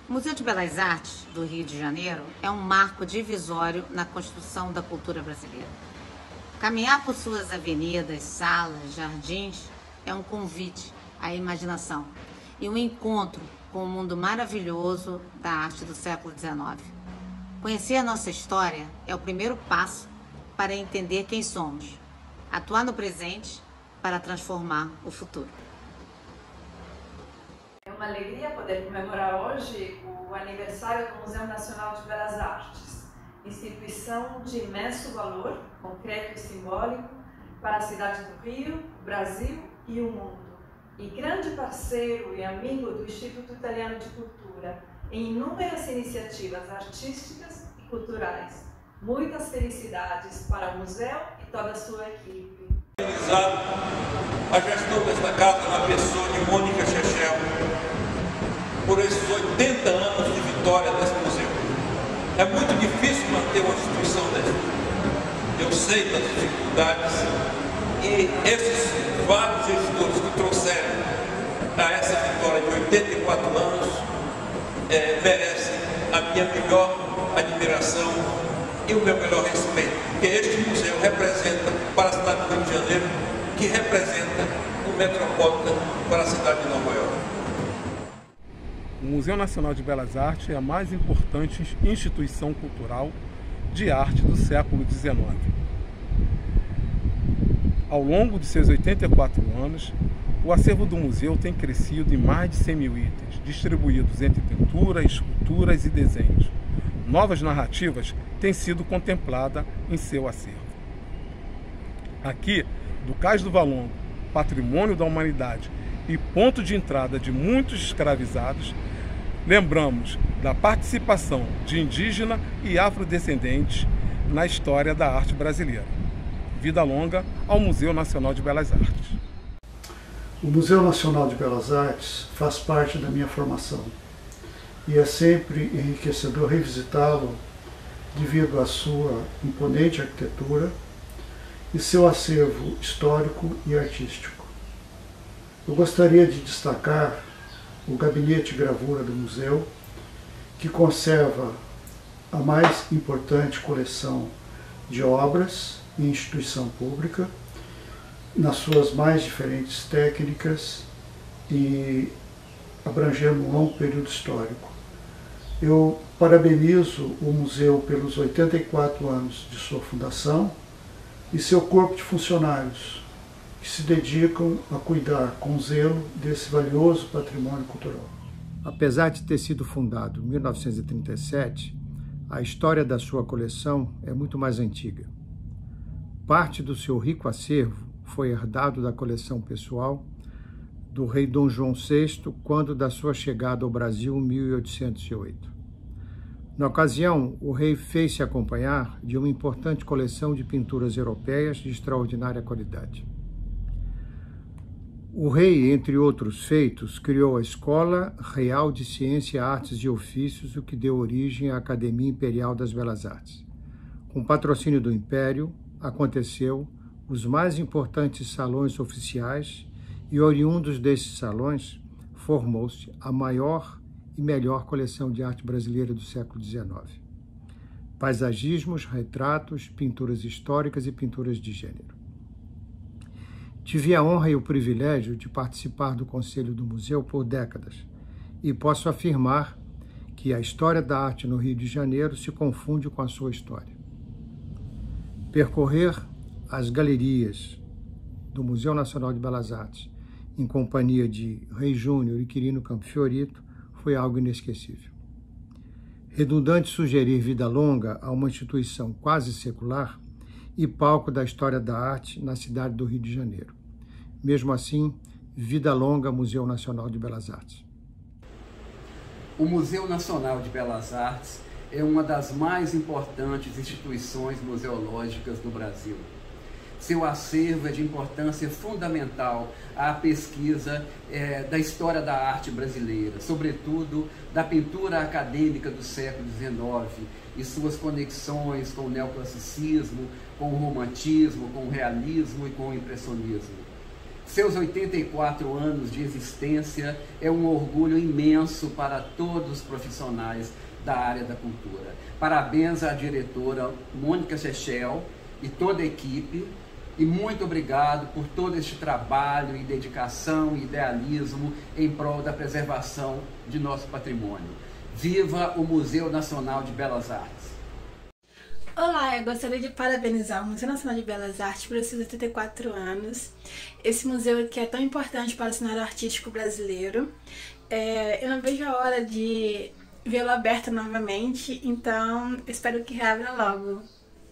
O Museu de Belas Artes do Rio de Janeiro é um marco divisório na construção da cultura brasileira. Caminhar por suas avenidas, salas, jardins é um convite à imaginação e um encontro com o mundo maravilhoso da arte do século XIX. Conhecer a nossa história é o primeiro passo para entender quem somos, atuar no presente para transformar o futuro. É uma alegria poder comemorar hoje o aniversário do Museu Nacional de Belas Artes, instituição de imenso valor, concreto e simbólico, para a cidade do Rio, o Brasil e o mundo. E grande parceiro e amigo do Instituto Italiano de Cultura em inúmeras iniciativas artísticas e culturais. Muitas felicidades para o museu e toda a sua equipe. A gestão desta casa na pessoa de Mônica Chechel, por esses 80 anos de vitória desse museu. É muito difícil manter uma instituição dessa. Eu sei das dificuldades e esses vários gestores que trouxeram a essa vitória de 84 anos merecem a minha melhor admiração e o meu melhor respeito, porque este museu representa para a cidade do Rio de Janeiro, que representa o Metropolitan para a cidade de Nova York. O Museu Nacional de Belas Artes é a mais importante instituição cultural de arte do século XIX. Ao longo de seus 84 anos, o acervo do museu tem crescido em mais de 100 mil itens, distribuídos entre pinturas, esculturas e desenhos. Novas narrativas têm sido contempladas em seu acervo. Aqui, do Cais do Valongo, patrimônio da humanidade e ponto de entrada de muitos escravizados, lembramos da participação de indígena e afrodescendentes na história da arte brasileira. Vida longa ao Museu Nacional de Belas Artes. O Museu Nacional de Belas Artes faz parte da minha formação e é sempre enriquecedor revisitá-lo devido à sua imponente arquitetura e seu acervo histórico e artístico. Eu gostaria de destacar o gabinete de gravura do museu, que conserva a mais importante coleção de obras em instituição pública, nas suas mais diferentes técnicas e abrangendo um longo período histórico. Eu parabenizo o museu pelos 84 anos de sua fundação e seu corpo de funcionários, que se dedicam a cuidar com zelo desse valioso patrimônio cultural. Apesar de ter sido fundado em 1937, a história da sua coleção é muito mais antiga. Parte do seu rico acervo foi herdado da coleção pessoal do rei Dom João VI, quando da sua chegada ao Brasil em 1808. Na ocasião, o rei fez-se acompanhar de uma importante coleção de pinturas europeias de extraordinária qualidade. O rei, entre outros feitos, criou a Escola Real de Ciência, Artes e Ofícios, o que deu origem à Academia Imperial das Belas Artes. Com patrocínio do Império, aconteceu os mais importantes salões oficiais e, oriundos desses salões, formou-se a maior e melhor coleção de arte brasileira do século XIX. Paisagismos, retratos, pinturas históricas e pinturas de gênero. Tive a honra e o privilégio de participar do Conselho do Museu por décadas e posso afirmar que a história da arte no Rio de Janeiro se confunde com a sua história. Percorrer as galerias do Museu Nacional de Belas Artes em companhia de Rei Júnior e Quirino Campofiorito foi algo inesquecível. Redundante sugerir vida longa a uma instituição quase secular e palco da história da arte na cidade do Rio de Janeiro. Mesmo assim, vida longa ao Museu Nacional de Belas Artes. O Museu Nacional de Belas Artes é uma das mais importantes instituições museológicas do Brasil. Seu acervo é de importância fundamental à pesquisa da história da arte brasileira, sobretudo da pintura acadêmica do século XIX e suas conexões com o neoclassicismo, com o romantismo, com o realismo e com o impressionismo. Seus 84 anos de existência é um orgulho imenso para todos os profissionais da área da cultura. Parabéns à diretora Mônica Chechel e toda a equipe, e muito obrigado por todo este trabalho e dedicação e idealismo em prol da preservação de nosso patrimônio. Viva o Museu Nacional de Belas Artes! Olá, eu gostaria de parabenizar o Museu Nacional de Belas Artes por seus 84 anos. Esse museu que é tão importante para o cenário artístico brasileiro. Eu não vejo a hora de vê-lo aberto novamente, então espero que reabra logo.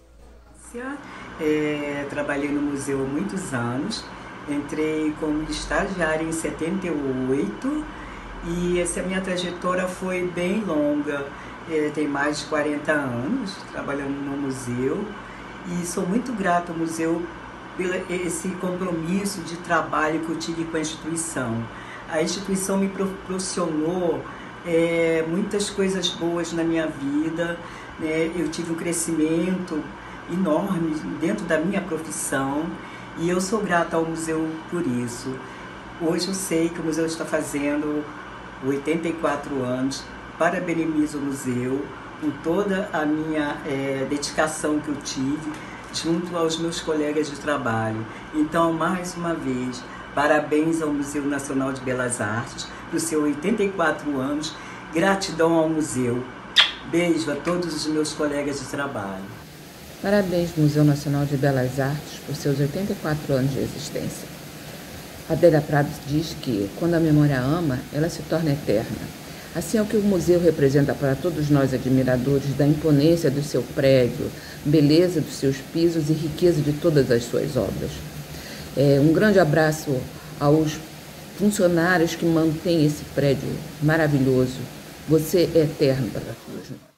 Trabalhei no museu há muitos anos, entrei como estagiária em 78 e essa minha trajetória foi bem longa. Tem mais de 40 anos trabalhando no museu e sou muito grata ao museu pelo esse compromisso de trabalho que eu tive com a instituição. A instituição me proporcionou muitas coisas boas na minha vida, né? Eu tive um crescimento enorme dentro da minha profissão e eu sou grata ao museu por isso. Hoje eu sei que o museu está fazendo 84 anos. Parabenizo o museu por toda a minha dedicação que eu tive junto aos meus colegas de trabalho. Então, mais uma vez, parabéns ao Museu Nacional de Belas Artes por seus 84 anos. Gratidão ao museu. Beijo a todos os meus colegas de trabalho. Parabéns, Museu Nacional de Belas Artes, por seus 84 anos de existência. Adélia Prado diz que, quando a memória ama, ela se torna eterna. Assim é o que o museu representa para todos nós admiradores da imponência do seu prédio, beleza dos seus pisos e riqueza de todas as suas obras. Um grande abraço aos funcionários que mantêm esse prédio maravilhoso. Você é eterno para todos nós.